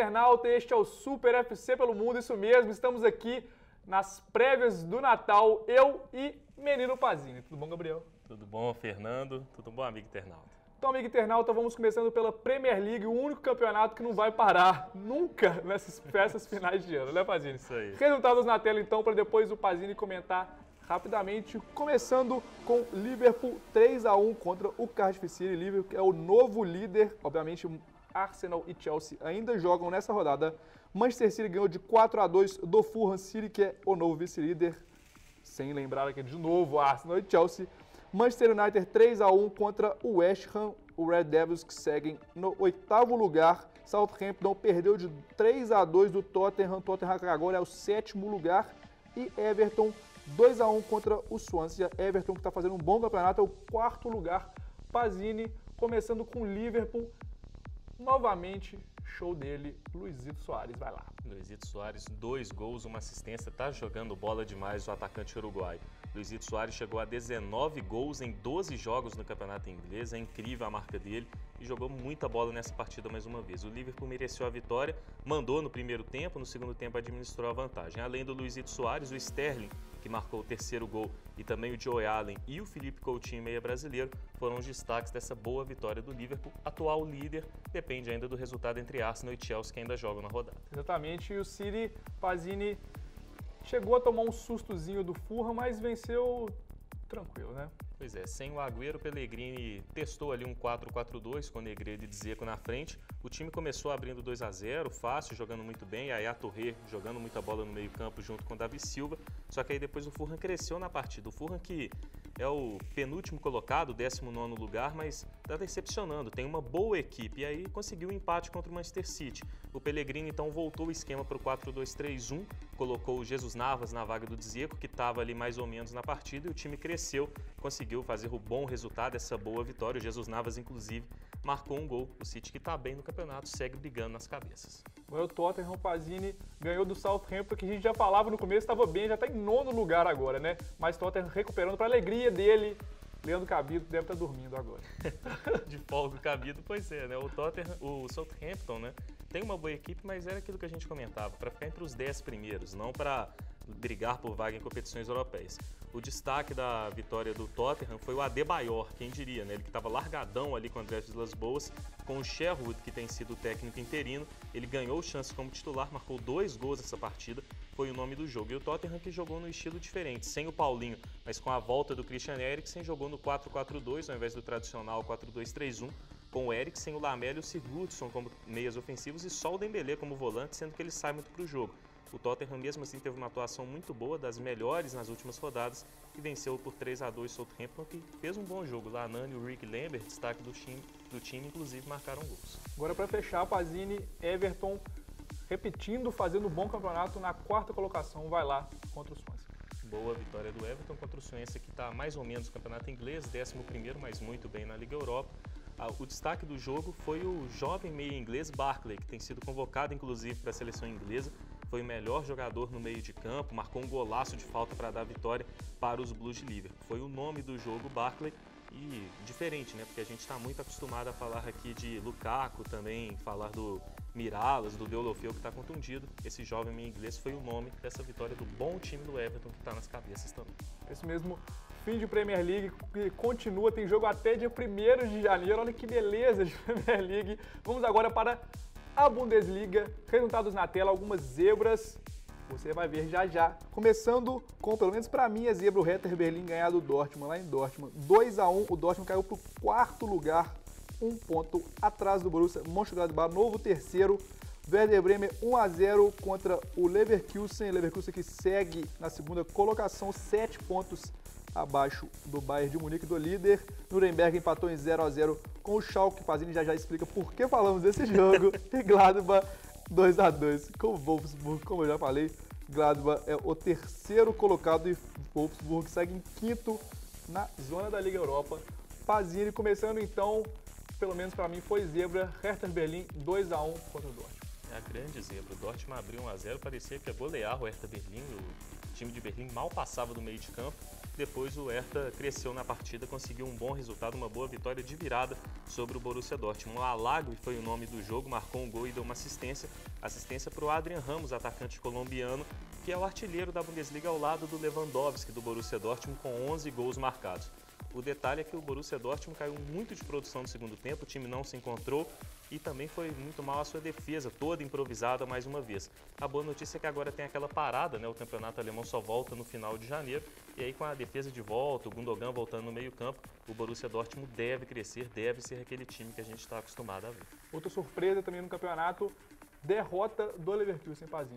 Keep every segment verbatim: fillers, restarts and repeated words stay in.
internauta, este é o Super F C pelo Mundo, isso mesmo, estamos aqui nas prévias do Natal, eu e Menino Pazini. Tudo bom, Gabriel? Tudo bom, Fernando? Tudo bom, amigo internauta? Então, amigo internauta, vamos começando pela Premier League, o único campeonato que não vai parar nunca nessas festas finais de ano, né, Pazini? Isso aí. Resultados na tela, então, para depois o Pazini comentar rapidamente, começando com Liverpool três a um contra o Cardiff City. Liverpool que é o novo líder, obviamente Arsenal e Chelsea ainda jogam nessa rodada. Manchester City ganhou de quatro a dois do Fulham City, que é o novo vice-líder, sem lembrar aqui de novo Arsenal e Chelsea. Manchester United três a um contra o West Ham, o Red Devils que seguem no oitavo lugar. Southampton perdeu de três a dois do Tottenham, Tottenham agora é o sétimo lugar. E Everton dois a um contra o Swansea, Everton que está fazendo um bom campeonato, é o quarto lugar. Pazini, começando com o Liverpool, novamente, show dele, Luizito Soares, vai lá. Luizito Soares, dois gols, uma assistência, tá jogando bola demais o atacante uruguaio. Luizito Soares chegou a dezenove gols em doze jogos no campeonato inglês, é incrível a marca dele e jogou muita bola nessa partida mais uma vez. O Liverpool mereceu a vitória, mandou no primeiro tempo, no segundo tempo administrou a vantagem. Além do Luizito Soares, o Sterling, que marcou o terceiro gol, e também o Joe Allen e o Felipe Coutinho, meia brasileiro, foram os destaques dessa boa vitória do Liverpool. Atual líder, depende ainda do resultado entre Arsenal e Chelsea, que ainda jogam na rodada. Exatamente, e o City, Pazini, chegou a tomar um sustozinho do Fulham, mas venceu tranquilo, né? Pois é, sem o Agüero, Pellegrini testou ali um quatro quatro dois com Negredo e Dzeko na frente. O time começou abrindo dois a zero, fácil, jogando muito bem, a Yaya Touré jogando muita bola no meio campo junto com o Davi Silva, só que aí depois o Fulham cresceu na partida. O Fulham que é o penúltimo colocado, décimo nono lugar, mas está decepcionando, tem uma boa equipe e aí conseguiu um empate contra o Manchester City. O Pellegrini então voltou o esquema para o quatro dois três um, colocou o Jesus Navas na vaga do Dzeko, que estava ali mais ou menos na partida, e o time cresceu, conseguiu fazer o bom resultado, essa boa vitória. O Jesus Navas, inclusive, marcou um gol. O City, que está bem no campeonato, segue brigando nas cabeças. Agora o Tottenham, Pazini, ganhou do Southampton, que a gente já falava no começo, estava bem, já está em nono lugar agora, né? Mas Tottenham recuperando para alegria dele. Leandro Cabido deve estar dormindo agora. De folga o Cabido, pois é, né? O Tottenham, o Southampton, né? Tem uma boa equipe, mas era aquilo que a gente comentava, para ficar entre os dez primeiros, não para brigar por vaga em competições europeias. O destaque da vitória do Tottenham foi o Adebayor, quem diria, né? Ele que estava largadão ali com o André Vilas-Boas, com o Sherwood, que tem sido o técnico interino. Ele ganhou chance como titular, marcou dois gols nessa partida, foi o nome do jogo. E o Tottenham que jogou no estilo diferente, sem o Paulinho, mas com a volta do Christian Eriksen, jogou no quatro quatro dois, ao invés do tradicional quatro dois três um, com o Eriksen, o Lamela e o Sigurdsson como meias ofensivos e só o Dembélé como volante, sendo que ele sai muito para o jogo. O Tottenham mesmo assim teve uma atuação muito boa, das melhores nas últimas rodadas, e venceu por três a dois o Southampton, que fez um bom jogo. Lanani e o Rick Lambert, destaque do time, do time, inclusive marcaram gols. Agora para fechar, Pazini, Everton repetindo, fazendo um bom campeonato na quarta colocação, vai lá contra o Swansea. Boa vitória do Everton contra o Swansea, que está mais ou menos no campeonato inglês, décimo primeiro, mas muito bem na Liga Europa. O destaque do jogo foi o jovem meia inglês Barkley, que tem sido convocado inclusive para a seleção inglesa. Foi o melhor jogador no meio de campo, marcou um golaço de falta para dar vitória para os Blues de Liverpool. Foi o nome do jogo, Barkley, e diferente, né? Porque a gente está muito acostumado a falar aqui de Lukaku, também falar do Miralas, do Deulofeu, que está contundido. Esse jovem meio inglês foi o nome dessa vitória do bom time do Everton, que está nas cabeças também. Esse mesmo fim de Premier League que continua, tem jogo até dia primeiro de janeiro. Olha que beleza de Premier League. Vamos agora para a Bundesliga, resultados na tela, algumas zebras, você vai ver já já. Começando com, pelo menos para mim, a zebra, o Hertha Berlim ganhar do Dortmund, lá em Dortmund. dois a um, o Dortmund caiu para o quarto lugar, um ponto atrás do Borussia Mönchengladbach, novo terceiro. Werder Bremen um a zero contra o Leverkusen, Leverkusen que segue na segunda colocação, sete pontos abaixo do Bayern de Munique, do líder. Nuremberg empatou em zero a zero com o Schalke. Pazini já já explica por que falamos desse jogo. E Gladbach dois a dois com o Wolfsburg, como eu já falei. Gladbach é o terceiro colocado e Wolfsburg segue em quinto na zona da Liga Europa. Pazini começando então, pelo menos para mim foi zebra, Hertha Berlim dois a um contra o Dortmund. A grande zebra. O Dortmund abriu um a zero, parecia que ia golear o Hertha Berlim. O time de Berlim mal passava do meio de campo. Depois o Hertha cresceu na partida, conseguiu um bom resultado, uma boa vitória de virada sobre o Borussia Dortmund. O Alagui foi o nome do jogo, marcou um gol e deu uma assistência. Assistência para o Adrian Ramos, atacante colombiano, que é o artilheiro da Bundesliga ao lado do Lewandowski do Borussia Dortmund, com onze gols marcados. O detalhe é que o Borussia Dortmund caiu muito de produção no segundo tempo, o time não se encontrou e também foi muito mal a sua defesa, toda improvisada mais uma vez. A boa notícia é que agora tem aquela parada, né? O campeonato alemão só volta no final de janeiro e aí com a defesa de volta, o Gundogan voltando no meio campo, o Borussia Dortmund deve crescer, deve ser aquele time que a gente está acostumado a ver. Outra surpresa também no campeonato, derrota do Leverkusen, Pazini.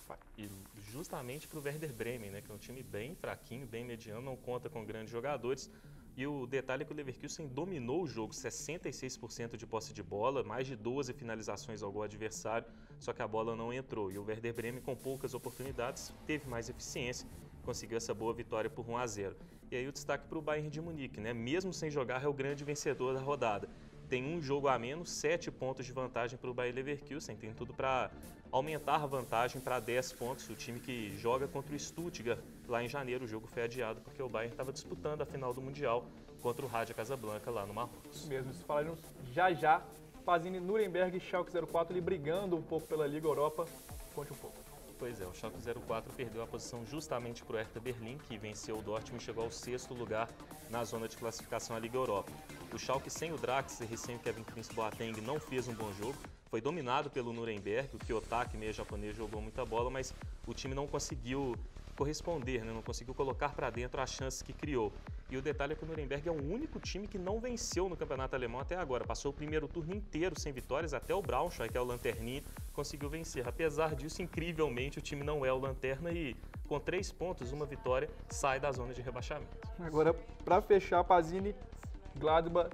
E justamente para o Werder Bremen, né, que é um time bem fraquinho, bem mediano, não conta com grandes jogadores. E o detalhe é que o Leverkusen dominou o jogo, sessenta e seis por cento de posse de bola, mais de doze finalizações ao gol adversário, só que a bola não entrou. E o Werder Bremen, com poucas oportunidades, teve mais eficiência, conseguiu essa boa vitória por um a zero. E aí o destaque para o Bayern de Munique, né, mesmo sem jogar, é o grande vencedor da rodada. Tem um jogo a menos, sete pontos de vantagem para o Bayer Leverkusen, tem tudo para aumentar a vantagem para dez pontos. O time que joga contra o Stuttgart lá em janeiro, o jogo foi adiado porque o Bayern estava disputando a final do Mundial contra o Raja Casablanca lá no Marrocos. Isso mesmo, isso falaremos já já. Pazini, Nuremberg e Schalke zero quatro ali brigando um pouco pela Liga Europa. Conte um pouco. Pois é, o Schalke zero quatro perdeu a posição justamente para o Hertha Berlim, que venceu o Dortmund e chegou ao sexto lugar na zona de classificação à Liga Europa. O Schalke sem o Draxler e sem o Kevin Prince Boateng não fez um bom jogo, foi dominado pelo Nuremberg, o Kiyotaki, meio japonês, jogou muita bola, mas o time não conseguiu corresponder, né? Não conseguiu colocar para dentro as chances que criou. E o detalhe é que o Nuremberg é o único time que não venceu no campeonato alemão até agora. Passou o primeiro turno inteiro sem vitórias, até o Braunschweig, que é o lanterninha, conseguiu vencer. Apesar disso, incrivelmente, o time não é o lanterna e com três pontos, uma vitória, sai da zona de rebaixamento. Agora, para fechar, Pazini, Gladbach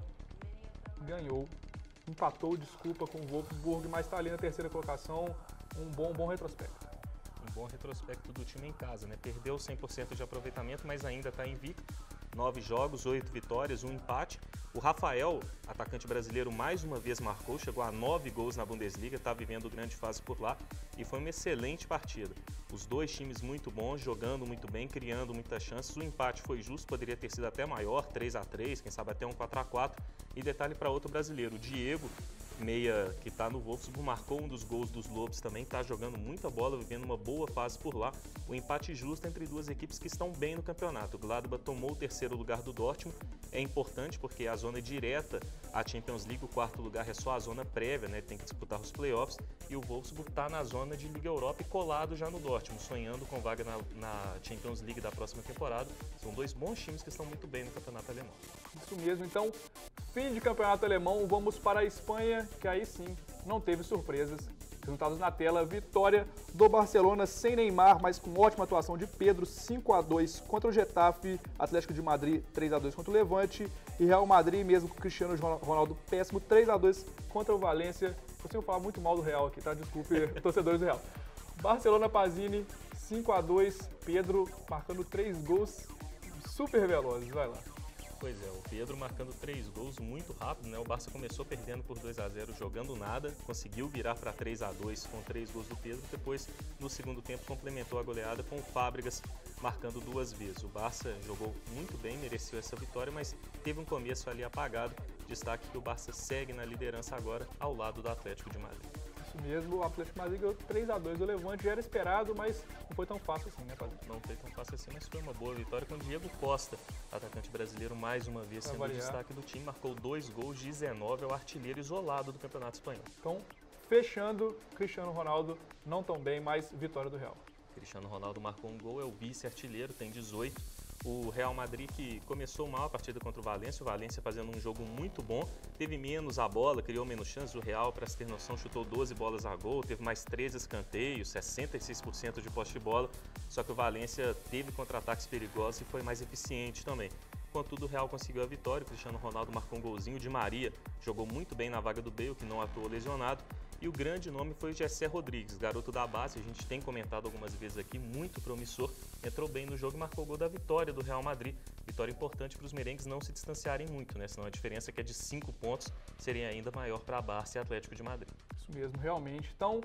ganhou, empatou, desculpa, com o Wolfsburg, mas está ali na terceira colocação, um bom, bom retrospecto. Um bom retrospecto do time em casa, né? Perdeu cem por cento de aproveitamento, mas ainda está invicto. Nove jogos, oito vitórias, um empate. O Rafael, atacante brasileiro, mais uma vez marcou, chegou a nove gols na Bundesliga, está vivendo grande fase por lá e foi uma excelente partida. Os dois times muito bons, jogando muito bem, criando muitas chances. O empate foi justo, poderia ter sido até maior, três a três, quem sabe até um quatro a quatro. E detalhe para outro brasileiro, o Diego, meia que está no Wolfsburg, marcou um dos gols dos Lobos também, está jogando muita bola, vivendo uma boa fase por lá. O empate justo entre duas equipes que estão bem no campeonato. O Gladbach tomou o terceiro lugar do Dortmund, é importante porque a zona direta à Champions League, o quarto lugar é só a zona prévia, né? Tem que disputar os playoffs, e o Wolfsburg está na zona de Liga Europa e colado já no Dortmund, sonhando com vaga na, na Champions League da próxima temporada. São dois bons times que estão muito bem no campeonato alemão. Isso mesmo, então, fim de campeonato alemão, vamos para a Espanha, que aí sim não teve surpresas. Resultados na tela, vitória do Barcelona sem Neymar, mas com ótima atuação de Pedro, cinco a dois contra o Getafe, Atlético de Madrid três a dois contra o Levante e Real Madrid, mesmo com o Cristiano Ronaldo péssimo, três a dois contra o Valência. Eu sempre falar muito mal do Real aqui, tá? Desculpe, torcedores do Real. Barcelona, Pazini, cinco a dois, Pedro marcando três gols super velozes, vai lá. Pois é, o Pedro marcando três gols muito rápido, né? O Barça começou perdendo por dois a zero, jogando nada, conseguiu virar para três a dois com três gols do Pedro, depois no segundo tempo complementou a goleada com o Fábregas marcando duas vezes. O Barça jogou muito bem, mereceu essa vitória, mas teve um começo ali apagado. Destaque que o Barça segue na liderança agora ao lado do Atlético de Madrid. Isso mesmo, o Atlético de Madrid ganhou três a dois do Levante, já era esperado, mas não foi tão fácil assim, né, Padre? Não foi tão fácil assim, mas foi uma boa vitória com o Diego Costa, atacante brasileiro, mais uma vez sendo o destaque do time, marcou dois gols, dezenove, é o artilheiro isolado do Campeonato Espanhol. Então, fechando, Cristiano Ronaldo não tão bem, mas vitória do Real. Cristiano Ronaldo marcou um gol, é o vice-artilheiro, tem dezoito. O Real Madrid, que começou mal a partida contra o Valência, o Valência fazendo um jogo muito bom, teve menos a bola, criou menos chances. O Real, para se ter noção, chutou doze bolas a gol, teve mais treze escanteios, sessenta e seis por cento de posse de bola, só que o Valência teve contra-ataques perigosos e foi mais eficiente também. Contudo, o Real conseguiu a vitória, o Cristiano Ronaldo marcou um golzinho, o Di Maria jogou muito bem na vaga do Bale, que não atuou lesionado, e o grande nome foi o Jessé Rodrigues, garoto da base, a gente tem comentado algumas vezes aqui, muito promissor, entrou bem no jogo e marcou o gol da vitória do Real Madrid. Vitória importante para os merengues não se distanciarem muito, né? Senão a diferença que é de cinco pontos seria ainda maior para a Barça e Atlético de Madrid. Isso mesmo, realmente. Então,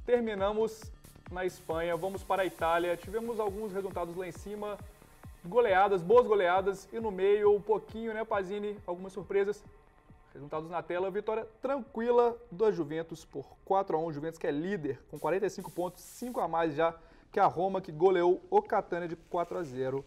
terminamos na Espanha, vamos para a Itália. Tivemos alguns resultados lá em cima, goleadas, boas goleadas, e no meio um pouquinho, né, Pazini, algumas surpresas. Resultados na tela, vitória tranquila da Juventus por quatro a um. Juventus que é líder com quarenta e cinco pontos, cinco a mais já que a Roma, que goleou o Catania de quatro a zero.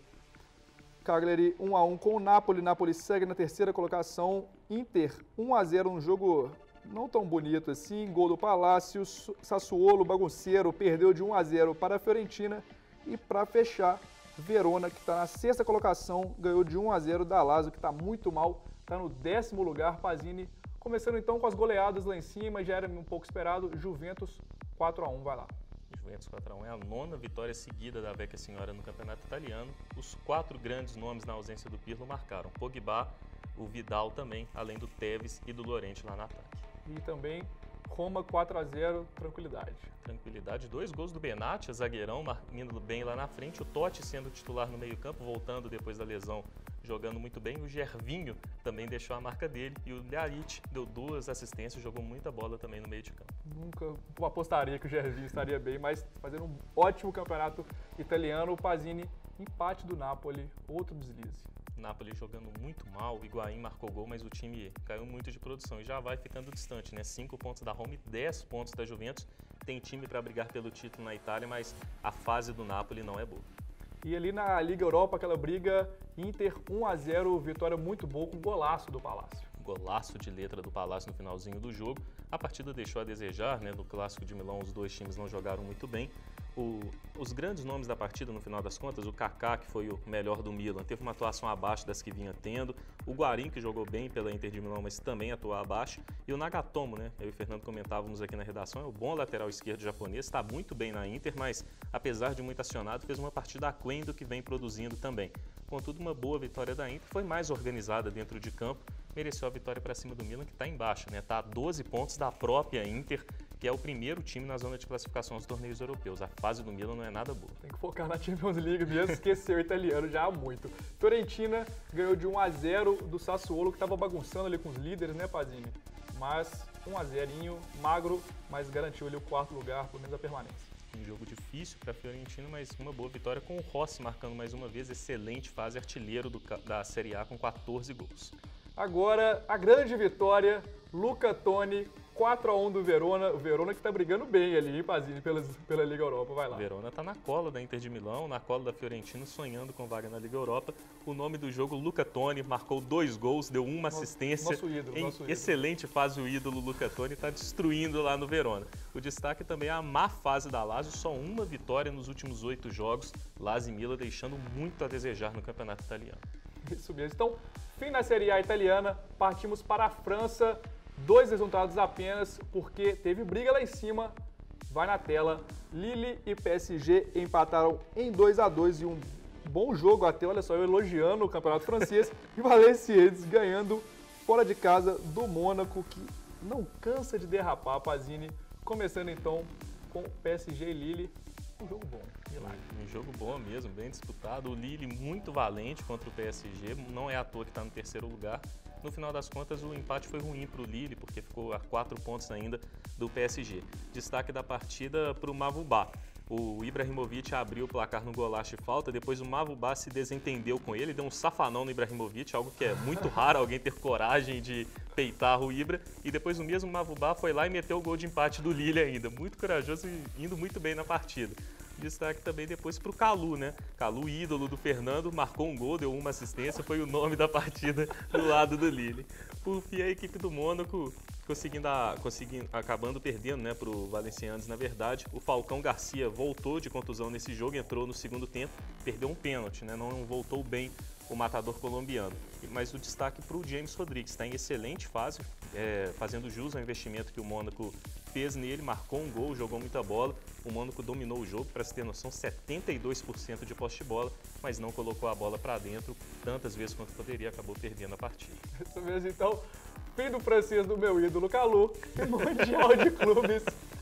Cagliari um a um com o Napoli. Napoli segue na terceira colocação. Inter um a zero, um jogo não tão bonito assim. Gol do Palácio. Sassuolo, bagunceiro, perdeu de um a zero para a Fiorentina. E para fechar, Verona, que está na sexta colocação, ganhou de um a zero da Lazio, que está muito mal. Está no décimo lugar, Pazini. Começando então com as goleadas lá em cima, já era um pouco esperado. Juventus quatro a um, vai lá. Juventus quatro a um é a nona vitória seguida da Vecchia Senhora no campeonato italiano. Os quatro grandes nomes na ausência do Pirlo marcaram. Pogba, o Vidal também, além do Tevez e do Llorente lá no ataque. E também Roma quatro a zero, tranquilidade. Tranquilidade, dois gols do Benatia, zagueirão, indo bem lá na frente. O Totti sendo titular no meio campo, voltando depois da lesão, jogando muito bem. O Gervinho também deixou a marca dele. E o Ljajic deu duas assistências, jogou muita bola também no meio de campo. Nunca apostaria que o Gervinho estaria bem, mas fazendo um ótimo campeonato italiano. O Pazini, empate do Napoli, outro deslize. Napoli jogando muito mal, o Higuaín marcou gol, mas o time caiu muito de produção e já vai ficando distante, né? cinco pontos da Roma e dez pontos da Juventus. Tem time para brigar pelo título na Itália, mas a fase do Napoli não é boa. E ali na Liga Europa, aquela briga, Inter um a zero, vitória muito boa com golaço do Palácio. Golaço de letra do Palácio no finalzinho do jogo. A partida deixou a desejar, né? No Clássico de Milão, os dois times não jogaram muito bem. O, os grandes nomes da partida, no final das contas, o Kaká, que foi o melhor do Milan, teve uma atuação abaixo das que vinha tendo. O Guarín, que jogou bem pela Inter de Milão, mas também atuou abaixo. E o Nagatomo, né? Eu e o Fernando comentávamos aqui na redação, é o bom lateral esquerdo japonês, está muito bem na Inter, mas apesar de muito acionado, fez uma partida aquém do que vem produzindo também. Contudo, uma boa vitória da Inter, foi mais organizada dentro de campo, mereceu a vitória para cima do Milan, que está embaixo, né? Está a doze pontos da própria Inter, que é o primeiro time na zona de classificação aos torneios europeus. A fase do Milan não é nada boa. Tem que focar na Champions League mesmo, esqueceu o italiano já há muito. Fiorentina ganhou de um a zero do Sassuolo, que estava bagunçando ali com os líderes, né, Pazini? Mas um a zero, magro, mas garantiu ali o quarto lugar, pelo menos a permanência. Um jogo difícil para a Fiorentina, mas uma boa vitória com o Rossi marcando mais uma vez. Excelente fase, artilheiro do, da Série A com quatorze gols. Agora, a grande vitória, Luca Toni, quatro a um do Verona. O Verona que tá brigando bem ali, hein, Pazini, pela, pela Liga Europa. Vai lá. O Verona tá na cola da Inter de Milão, na cola da Fiorentina, sonhando com vaga na Liga Europa. O nome do jogo, Luca Toni, marcou dois gols, deu uma nosso, assistência. Nosso ídolo, em nosso ídolo. Excelente fase o ídolo Luca Toni, tá destruindo lá no Verona. O destaque também é a má fase da Lazio, só uma vitória nos últimos oito jogos. Lazio e Milan deixando muito a desejar no campeonato italiano. Isso mesmo. Então, fim da Série A italiana, partimos para a França. Dois resultados apenas, porque teve briga lá em cima. Vai na tela. Lille e P S G empataram em dois a dois e um bom jogo até. Olha só, eu elogiando o campeonato francês. E Valenciennes ganhando fora de casa do Mônaco, que não cansa de derrapar, Pazini. Começando então com P S G e Lille. Um jogo bom, milagre. Um jogo bom mesmo, bem disputado. O Lille muito valente contra o P S G, não é à toa que está no terceiro lugar. No final das contas, o empate foi ruim para o Lille, porque ficou a quatro pontos ainda do P S G. Destaque da partida para o Mavubá. O Ibrahimovic abriu o placar no golaço de falta, depois o Mavubá se desentendeu com ele, deu um safanão no Ibrahimovic, algo que é muito raro alguém ter coragem de peitar o Ibra, e depois o mesmo Mavubá foi lá e meteu o gol de empate do Lille ainda, muito corajoso e indo muito bem na partida. Destaque também depois para o Calu, né? Calu, ídolo do Fernando, marcou um gol, deu uma assistência, foi o nome da partida do lado do Lille. Por fim, a equipe do Mônaco conseguindo, a, conseguindo acabando perdendo, né, para o Valenciennes, na verdade. O Falcão Garcia voltou de contusão nesse jogo, entrou no segundo tempo, perdeu um pênalti, né? Não voltou bem o matador colombiano. Mas o destaque para o James Rodrigues, está em excelente fase, é, fazendo jus ao investimento que o Mônaco fez nele, marcou um gol, jogou muita bola. O Mônaco dominou o jogo, para se ter noção, setenta e dois por cento de posse de bola, mas não colocou a bola para dentro tantas vezes quanto poderia, acabou perdendo a partida. Isso mesmo, então, fim do francês do meu ídolo Calu e Mundial de Clubes.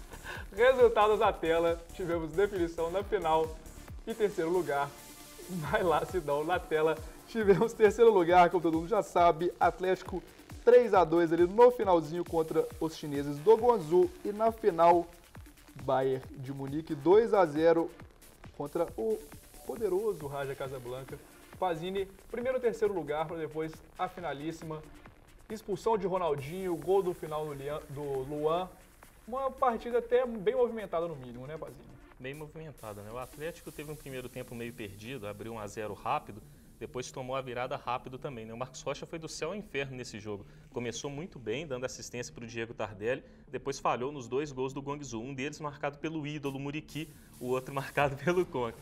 Resultados à tela, tivemos definição na final e terceiro lugar. Vai lá, Sidão, na tela tivemos terceiro lugar, como todo mundo já sabe, Atlético três a dois ali no finalzinho contra os chineses do Guangzhou, e na final Bayern de Munique, dois a zero contra o poderoso Raja Casablanca. Pazini, primeiro ou terceiro lugar, para depois a finalíssima. Expulsão de Ronaldinho, gol do final do, Lian, do Luan. Uma partida até bem movimentada no mínimo, né, Pazini? Bem movimentada, né? O Atlético teve um primeiro tempo meio perdido, abriu um a zero rápido, depois tomou a virada rápido também, né? O Marcos Rocha foi do céu ao inferno nesse jogo. Começou muito bem, dando assistência para o Diego Tardelli, depois falhou nos dois gols do Guangzhou, um deles marcado pelo ídolo Muriqui, o outro marcado pelo Conca.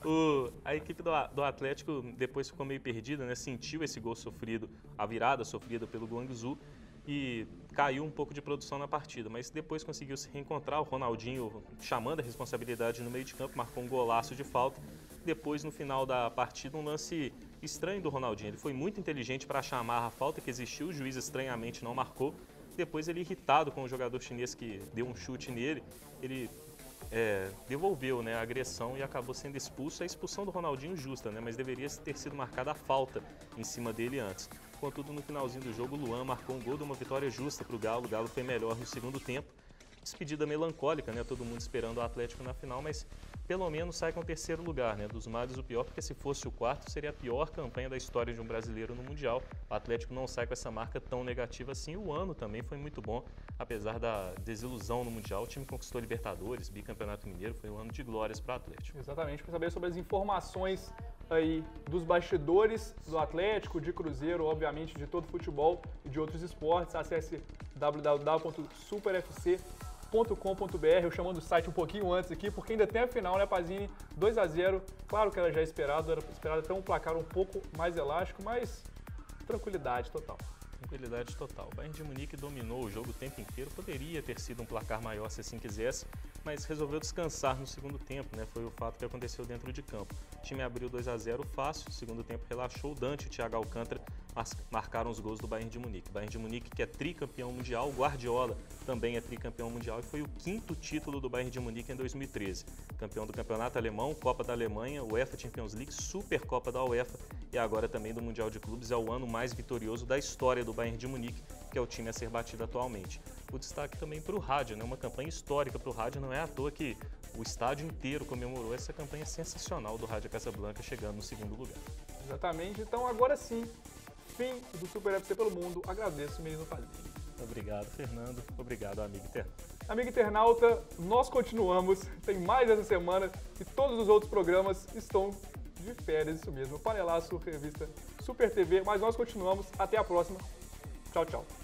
O, a equipe do, do Atlético depois ficou meio perdida, né? Sentiu esse gol sofrido, a virada sofrida pelo Guangzhou e caiu um pouco de produção na partida, mas depois conseguiu se reencontrar. O Ronaldinho, chamando a responsabilidade no meio de campo, marcou um golaço de falta. Depois, no final da partida, um lance estranho do Ronaldinho. Ele foi muito inteligente para chamar a falta que existiu, o juiz estranhamente não marcou. Depois, ele irritado com o jogador chinês que deu um chute nele, ele É, devolveu, né, a agressão e acabou sendo expulso. A expulsão do Ronaldinho justa, né, mas deveria ter sido marcada a falta em cima dele antes. Contudo, no finalzinho do jogo, o Luan marcou um gol de uma vitória justa para o Galo. O Galo foi melhor no segundo tempo. Despedida melancólica, né, todo mundo esperando o Atlético na final, mas pelo menos sai com o terceiro lugar, né, dos males o pior, porque se fosse o quarto seria a pior campanha da história de um brasileiro no Mundial. O Atlético não sai com essa marca tão negativa assim. O ano também foi muito bom, apesar da desilusão no Mundial. O time conquistou Libertadores, bicampeonato mineiro, foi um ano de glórias para o Atlético. Exatamente, para saber sobre as informações aí dos bastidores do Atlético, de Cruzeiro, obviamente de todo futebol e de outros esportes, acesse w w w ponto super f c ponto com ponto b r. Eu chamando o site um pouquinho antes aqui, porque ainda tem a final, né, Pazini? dois a zero, claro que era já esperado, era esperado até um placar um pouco mais elástico, mas tranquilidade total. Tranquilidade total. O Bayern de Munique dominou o jogo o tempo inteiro, poderia ter sido um placar maior se assim quisesse, mas resolveu descansar no segundo tempo, né? Foi o fato que aconteceu dentro de campo. O time abriu dois a zero fácil, no segundo tempo relaxou. O Dante e o Thiago Alcântara marcaram os gols do Bayern de Munique. O Bayern de Munique, que é tricampeão mundial, o Guardiola também é tricampeão mundial e foi o quinto título do Bayern de Munique em dois mil e treze. Campeão do Campeonato Alemão, Copa da Alemanha, UEFA Champions League, Supercopa da UEFA e agora também do Mundial de Clubes. É o ano mais vitorioso da história do Bayern de Munique, que é o time a ser batido atualmente. O destaque também para o rádio, né? Uma campanha histórica para o rádio, não é à toa que o estádio inteiro comemorou essa campanha sensacional do Raja Casablanca, chegando no segundo lugar. Exatamente, então agora sim, fim do Super F C pelo Mundo. Agradeço, menino Pazini. Obrigado, Fernando. Obrigado, amigo internauta. Amigo internauta, nós continuamos, tem mais essa semana e todos os outros programas estão de férias, isso mesmo. Panelaço, revista Super T V, mas nós continuamos. Até a próxima. Tchau, tchau.